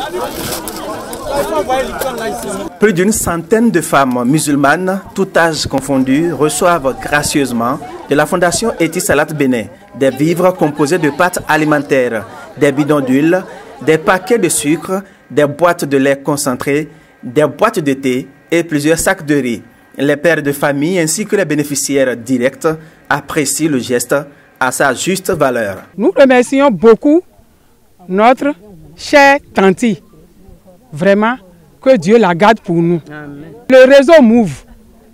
Plus d'une centaine de femmes musulmanes, tout âge confondu, reçoivent gracieusement de la Fondation Etisalat Bénin des vivres composés de pâtes alimentaires, des bidons d'huile, des paquets de sucre, des boîtes de lait concentré, des boîtes de thé et plusieurs sacs de riz. Les pères de famille ainsi que les bénéficiaires directs apprécient le geste à sa juste valeur. Nous remercions beaucoup notre chère tante. Vraiment, que Dieu la garde pour nous. Amen. Le réseau Move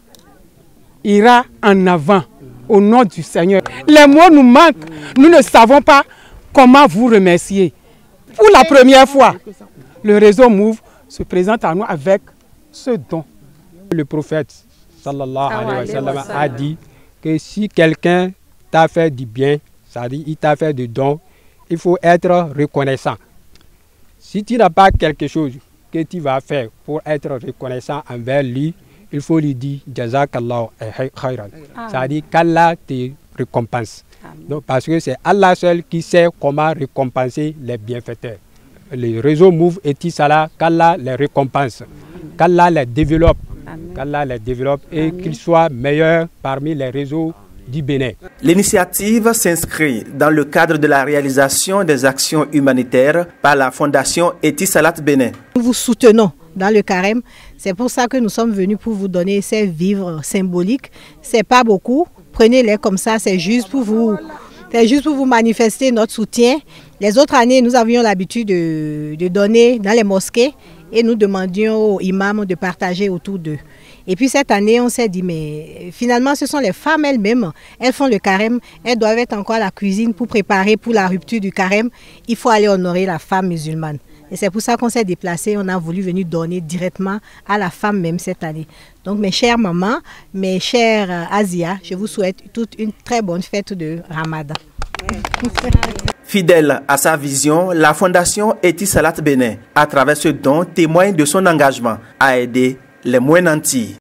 ira en avant au nom du Seigneur. Les mots nous manquent. Nous ne savons pas comment vous remercier. Pour la première fois, le réseau Move se présente à nous avec ce don. Le prophète sallallahu alayhi wa sallam a dit que si quelqu'un t'a fait du bien, c'est-à-dire il t'a fait du don, il faut être reconnaissant. Si tu n'as pas quelque chose que tu vas faire pour être reconnaissant envers lui, il faut lui dire Jazakallah khairan. C'est-à-dire qu'Allah te récompense. Donc, parce que c'est Allah seul qui sait comment récompenser les bienfaiteurs. Le réseau Move Etisalat, qu'Allah les récompense, qu'Allah les développe, qu'Allah les développe et qu'ils soient meilleurs parmi les réseaux du Bénin. L'initiative s'inscrit dans le cadre de la réalisation des actions humanitaires par la Fondation Etisalat Bénin. Nous vous soutenons dans le carême, c'est pour ça que nous sommes venus pour vous donner ces vivres symboliques. C'est pas beaucoup, prenez-les comme ça, c'est juste pour vous manifester notre soutien. Les autres années, nous avions l'habitude de donner dans les mosquées et nous demandions aux imams de partager autour d'eux. Et puis cette année, on s'est dit, mais finalement, ce sont les femmes elles-mêmes, elles font le carême, elles doivent être encore à la cuisine pour préparer pour la rupture du carême. Il faut aller honorer la femme musulmane. Et c'est pour ça qu'on s'est déplacé, on a voulu venir donner directement à la femme même cette année. Donc mes chères mamans, mes chères Asia, je vous souhaite toute une très bonne fête de Ramadan. Fidèle à sa vision, la Fondation Etisalat Bénin, à travers ce don, témoigne de son engagement à aider les moins nantis.